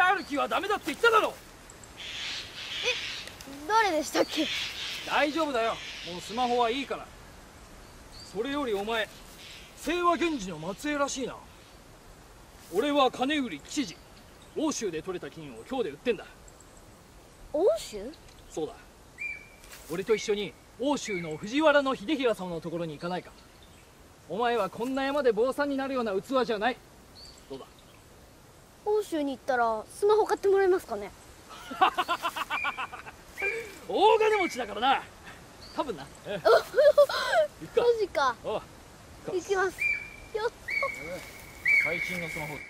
歩きはダメだって言っただろ。 誰でしたっけ？ 大丈夫だよ、もうスマホはいいから。それよりお前、清和源氏の末裔らしいな。俺は金売り吉次、奥州で取れた金を今日で売ってんだ。 奥州？ そうだ、俺と一緒に奥州の藤原の秀衡様のところに行かないか。お前はこんな山で坊さんになるような器じゃない。どうだ？ 奥州に行ったらスマホ買ってもらえますかね？ 大金持ちだからな、多分な。 マジか。 おう、 行きます。やった。 最新のスマホ